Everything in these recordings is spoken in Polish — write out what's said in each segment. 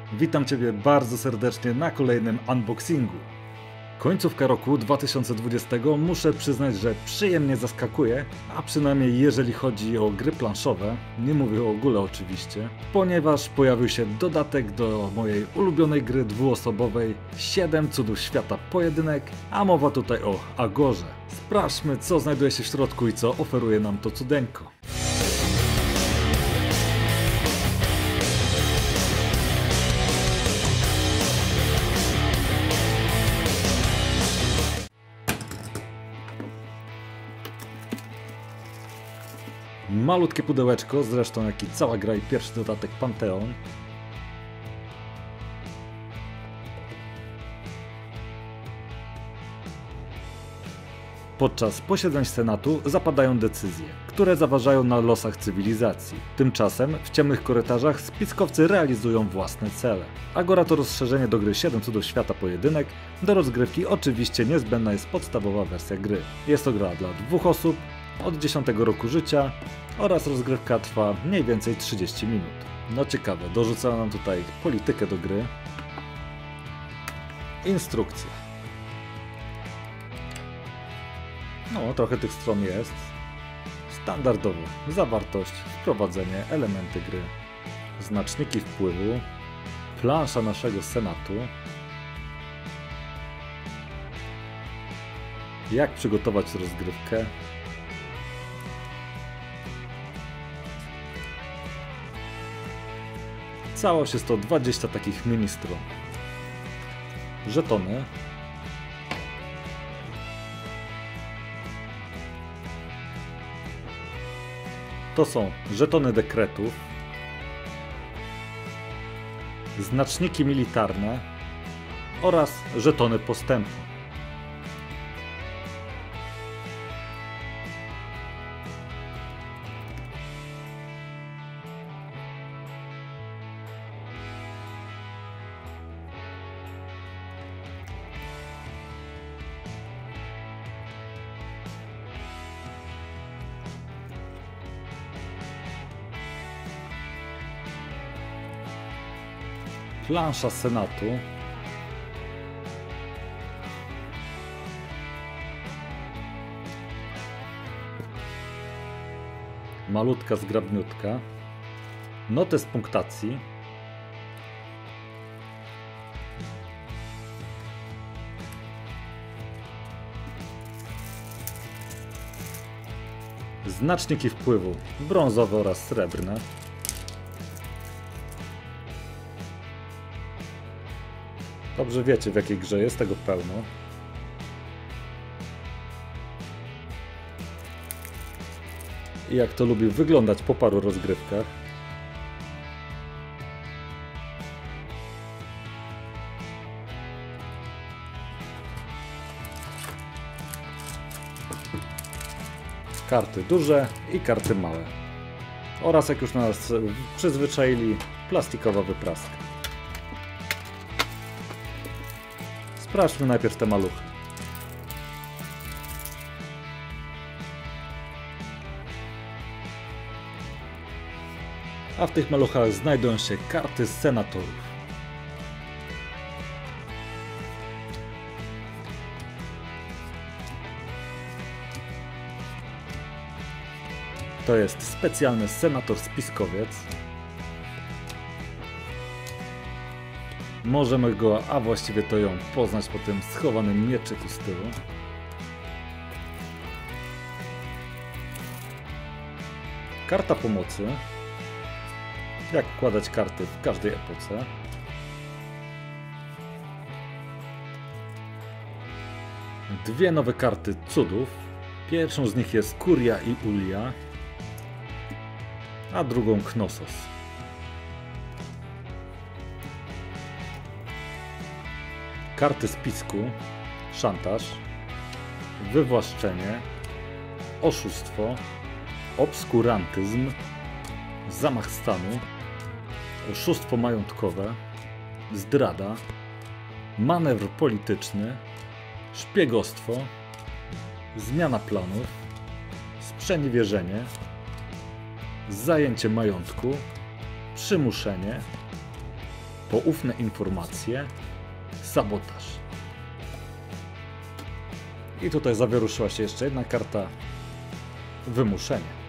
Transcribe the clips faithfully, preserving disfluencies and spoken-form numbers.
Witam Ciebie bardzo serdecznie na kolejnym unboxingu. Końcówka roku dwa tysiące dwudziestego muszę przyznać, że przyjemnie zaskakuje, a przynajmniej jeżeli chodzi o gry planszowe, nie mówię o ogóle oczywiście, ponieważ pojawił się dodatek do mojej ulubionej gry dwuosobowej siedem cudów świata pojedynek, a mowa tutaj o Agorze. Sprawdźmy, co znajduje się w środku i co oferuje nam to cudeńko. Malutkie pudełeczko, zresztą jak i cała gra i pierwszy dodatek Pantheon. Podczas posiedzeń Senatu zapadają decyzje, które zaważają na losach cywilizacji. Tymczasem w ciemnych korytarzach spiskowcy realizują własne cele. Agora to rozszerzenie do gry siedem cudów świata pojedynek. Do rozgrywki oczywiście niezbędna jest podstawowa wersja gry. Jest to gra dla dwóch osób, od dziesiątego roku życia oraz rozgrywka trwa mniej więcej trzydzieści minut. No ciekawe, dorzucano nam tutaj politykę do gry. Instrukcja. No, trochę tych stron jest. Standardowo zawartość, wprowadzenie, elementy gry, znaczniki wpływu, plansza naszego Senatu, jak przygotować rozgrywkę, całość jest to dwadzieścia takich mini stron. Żetony. To są żetony dekretów, znaczniki militarne oraz żetony postępu. Plansza Senatu. Malutka zgrabniutka. Notes punktacji. Znaczniki wpływu brązowe oraz srebrne. Dobrze wiecie, w jakiej grze jest tego pełno. I jak to lubi wyglądać po paru rozgrywkach. Karty duże i karty małe. Oraz, jak już nas przyzwyczaili, plastikowa wypraska. Sprawdźmy najpierw te maluchy. A w tych maluchach znajdują się karty z senatorów. To jest specjalny senator spiskowiec. Możemy go, a właściwie to ją, poznać po tym schowanym mieczyku z tyłu. Karta pomocy. Jak wkładać karty w każdej epoce. Dwie nowe karty cudów. Pierwszą z nich jest Kuria i Ulia, a drugą Knossos. Karty spisku, szantaż, wywłaszczenie, oszustwo, obskurantyzm, zamach stanu, oszustwo majątkowe, zdrada, manewr polityczny, szpiegostwo, zmiana planów, sprzeniewierzenie, zajęcie majątku, przymuszenie, poufne informacje, sabotaż. I tutaj zawieruszyła się jeszcze jedna karta, wymuszenie.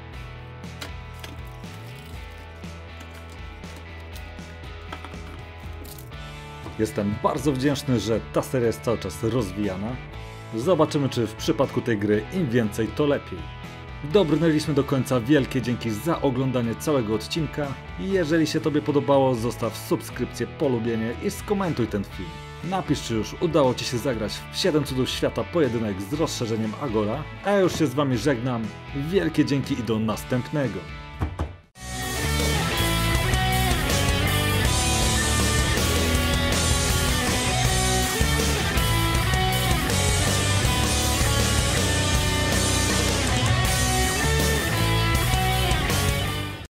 Jestem bardzo wdzięczny, że ta seria jest cały czas rozwijana. Zobaczymy, czy w przypadku tej gry im więcej, to lepiej. Dobrnęliśmy do końca, wielkie dzięki za oglądanie całego odcinka. Jeżeli się Tobie podobało, zostaw subskrypcję, polubienie i skomentuj ten film. Napisz, czy już udało Ci się zagrać w siedem cudów świata pojedynek z rozszerzeniem Agora. A ja już się z Wami żegnam, wielkie dzięki i do następnego.